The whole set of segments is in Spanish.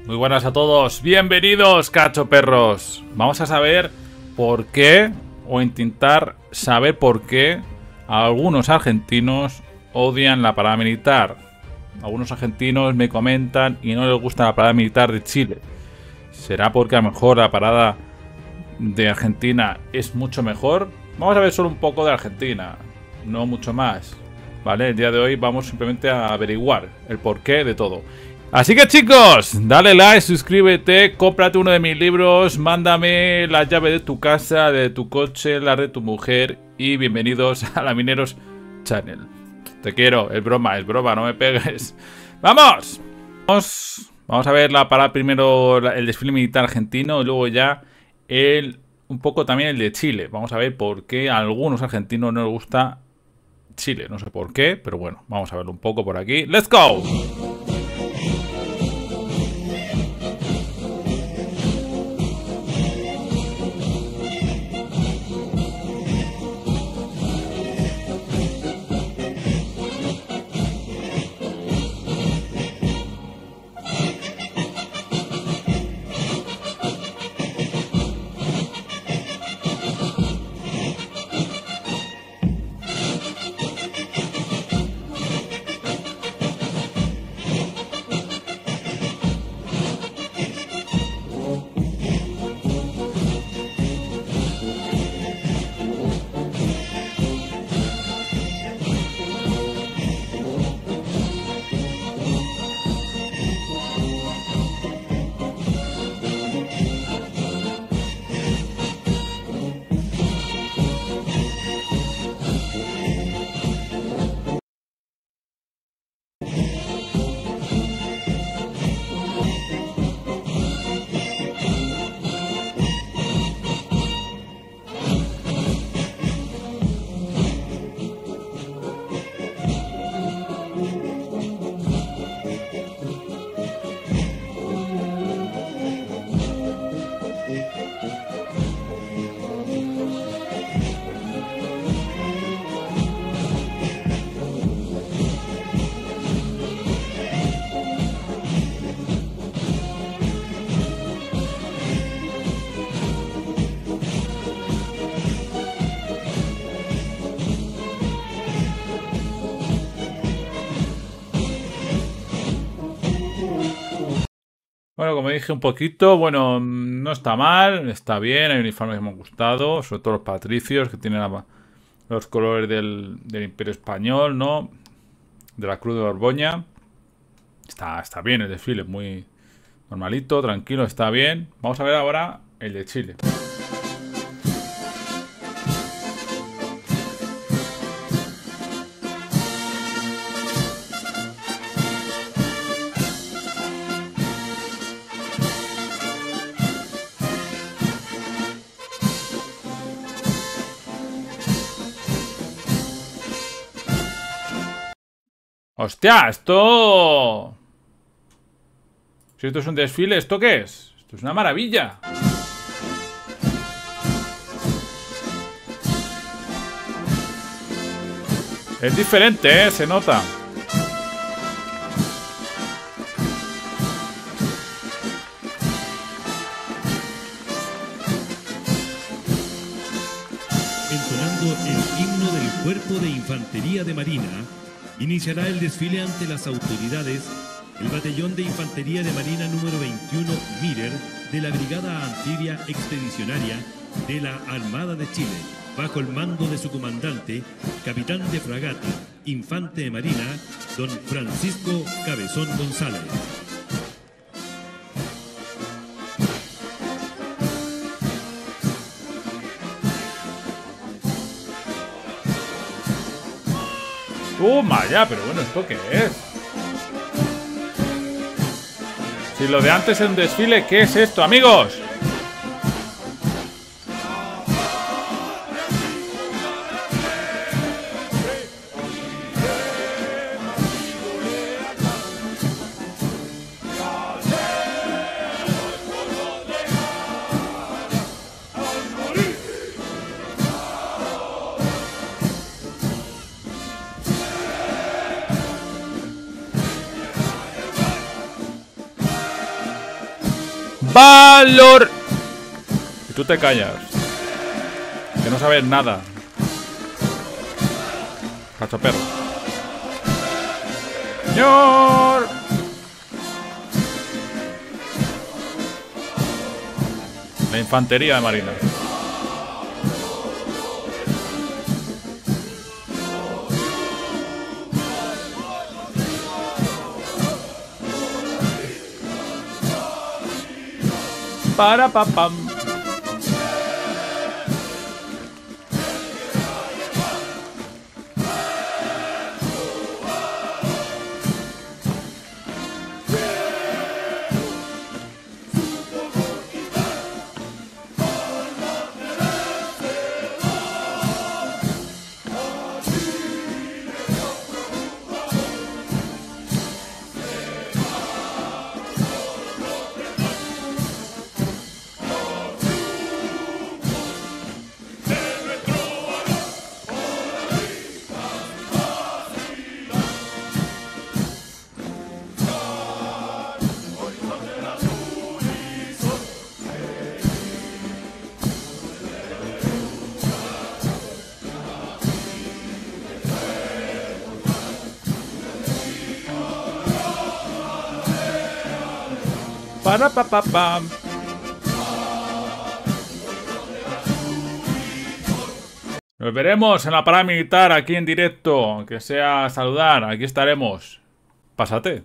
Muy buenas a todos, bienvenidos cachoperros. Vamos a saber por qué, o intentar saber por qué algunos argentinos odian la parada militar. Algunos argentinos me comentan y no les gusta la parada militar de Chile. ¿Será porque a lo mejor la parada de Argentina es mucho mejor? Vamos a ver solo un poco de Argentina, no mucho más. Vale, el día de hoy vamos simplemente a averiguar el porqué de todo. Así que chicos, dale like, suscríbete, cómprate uno de mis libros, mándame la llave de tu casa, de tu coche, la de tu mujer y bienvenidos a la Mineros Channel. Te quiero, es broma, no me pegues. ¡Vamos! Vamos a ver primero el desfile militar argentino y luego ya un poco también el de Chile. Vamos a ver por qué a algunos argentinos no les gusta Chile. No sé por qué, pero bueno, vamos a verlo un poco por aquí. ¡Let's go! Bueno, como dije un poquito, bueno, no está mal, está bien, hay uniformes que me han gustado, sobre todo los patricios, que tienen los colores del Imperio Español, ¿no? De la Cruz de Borgoña. Está bien el desfile, muy normalito, tranquilo, está bien. Vamos a ver ahora el de Chile. ¡Hostia! Esto... Si esto es un desfile, ¿esto qué es? Esto es una maravilla. Es diferente, ¿eh? Se nota. Entonando el himno del Cuerpo de Infantería de Marina, iniciará el desfile ante las autoridades el Batallón de Infantería de Marina número 21 Mirer de la Brigada Anfibia Expedicionaria de la Armada de Chile, bajo el mando de su comandante, capitán de fragata, infante de marina, don Francisco Cabezón González. ¡Toma ya! Pero bueno, ¿esto qué es? Si lo de antes es un desfile, ¿qué es esto, amigos? ¡Valor! Y tú te callas. Que no sabes nada. Cacho perro. ¡Señor! La infantería de marina. Para pa pam. Para pa pa pam. Nos veremos en la parada militar aquí en directo. Aunque sea a saludar, aquí estaremos. Pásate.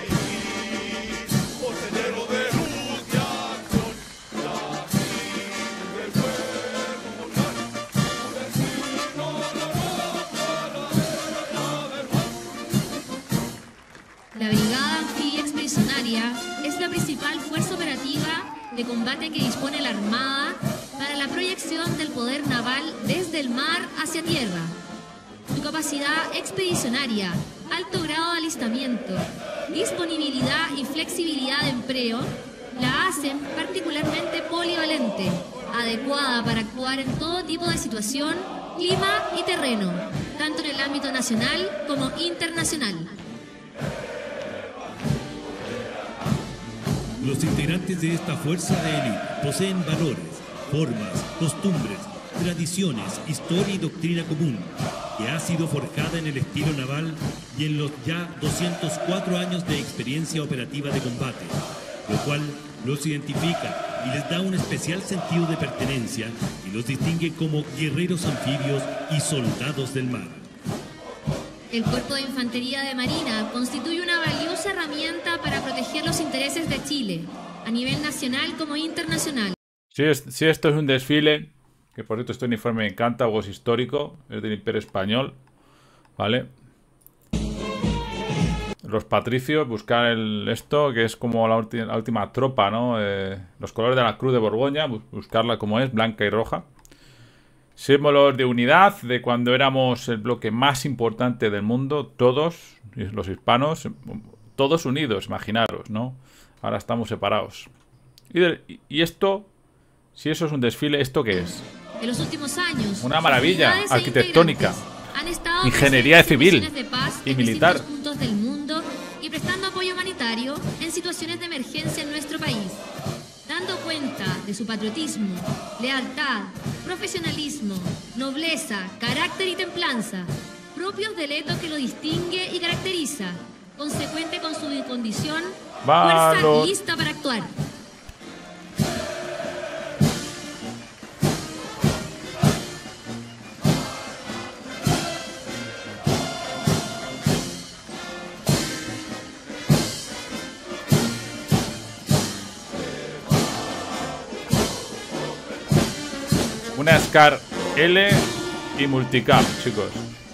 La Brigada Anfibia Expedicionaria es la principal fuerza operativa de combate que dispone la Armada para la proyección del poder naval desde el mar hacia tierra. Su capacidad expedicionaria, alto grado de alistamiento, disponibilidad y flexibilidad de empleo la hacen particularmente polivalente, adecuada para actuar en todo tipo de situación, clima y terreno, tanto en el ámbito nacional como internacional. Los integrantes de esta fuerza de élite poseen valores, formas, costumbres, tradiciones, historia y doctrina común, que ha sido forjada en el estilo naval y en los ya 204 años de experiencia operativa de combate, lo cual los identifica y les da un especial sentido de pertenencia y los distingue como guerreros anfibios y soldados del mar. El Cuerpo de Infantería de Marina constituye una valiosa herramienta para proteger los intereses de Chile, a nivel nacional como internacional. Si esto es un desfile, que por cierto este uniforme me encanta, o es histórico, es del Imperio Español, ¿vale? Los patricios, buscar esto, que es como la última tropa, ¿no? Los colores de la Cruz de Borgoña, buscarla como es, blanca y roja. Símbolos de unidad, de cuando éramos el bloque más importante del mundo, todos, los hispanos, todos unidos, imaginaros, ¿no? Ahora estamos separados. Y esto, si eso es un desfile, ¿esto qué es? En los últimos años, una maravilla arquitectónica, ingeniería civil y militar. Puntos del mundo y prestando apoyo humanitario en situaciones de emergencia en nuestro país, dando cuenta de su patriotismo, lealtad, profesionalismo, nobleza, carácter y templanza, propios del etos que lo distingue y caracteriza, consecuente con su condición, fuerza lista para actuar. Una SCAR L y multicam, chicos.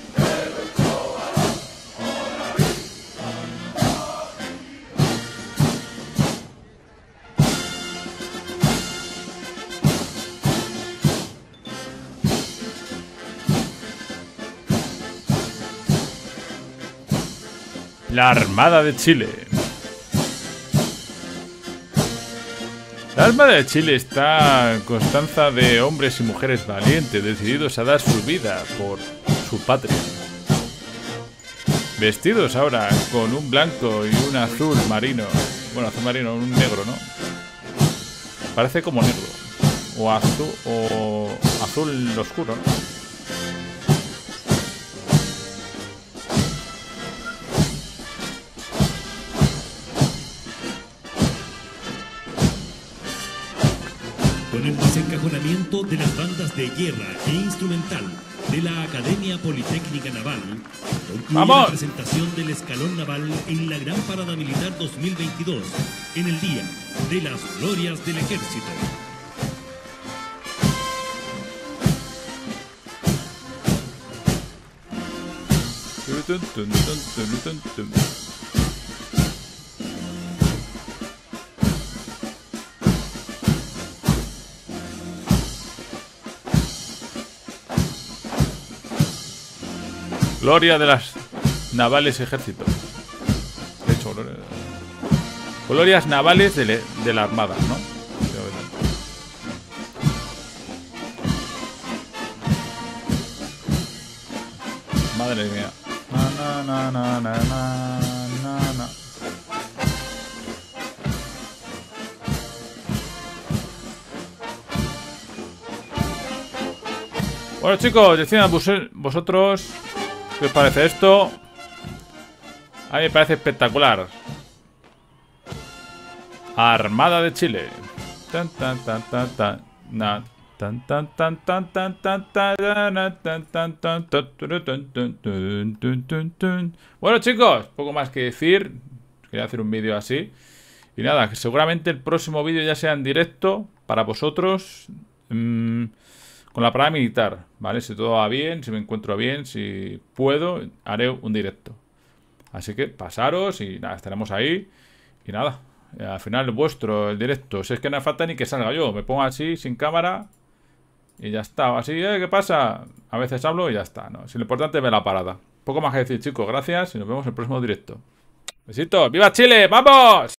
La Armada de Chile. La Armada de Chile está constanza de hombres y mujeres valientes, decididos a dar su vida por su patria. Vestidos ahora con un blanco y un azul marino. Bueno, azul marino, un negro, ¿no? Parece como negro. O azul oscuro, ¿no? Con el desencajonamiento de las bandas de guerra e instrumental de la Academia Politécnica Naval, concluye ¡Vamos! la presentación del escalón naval en la Gran Parada Militar 2022, en el Día de las Glorias del Ejército. Gloria de las navales ejércitos. De hecho, glorias navales de la armada, ¿no? Madre mía. Na, na, na, na, na, na, na. Bueno, chicos, decidme vosotros qué os parece esto. A mí me parece espectacular. Armada de Chile. Tan tan tan tan tan. Na, tan tan tan tan tan tan tan. Bueno, chicos, poco más que decir. Quería hacer un vídeo así. Y nada, que seguramente el próximo vídeo ya sea en directo para vosotros. Con la parada militar, ¿vale? Si todo va bien, si me encuentro bien, si puedo, haré un directo. Así que pasaros y nada, estaremos ahí. Y nada, al final vuestro, el directo. Si es que no hace falta ni que salga yo. Me pongo así, sin cámara. Y ya está. Así, ¿qué pasa? A veces hablo y ya está, ¿no? Si lo importante es ver la parada. Poco más que decir, chicos. Gracias y nos vemos en el próximo directo. Besitos. ¡Viva Chile! ¡Vamos!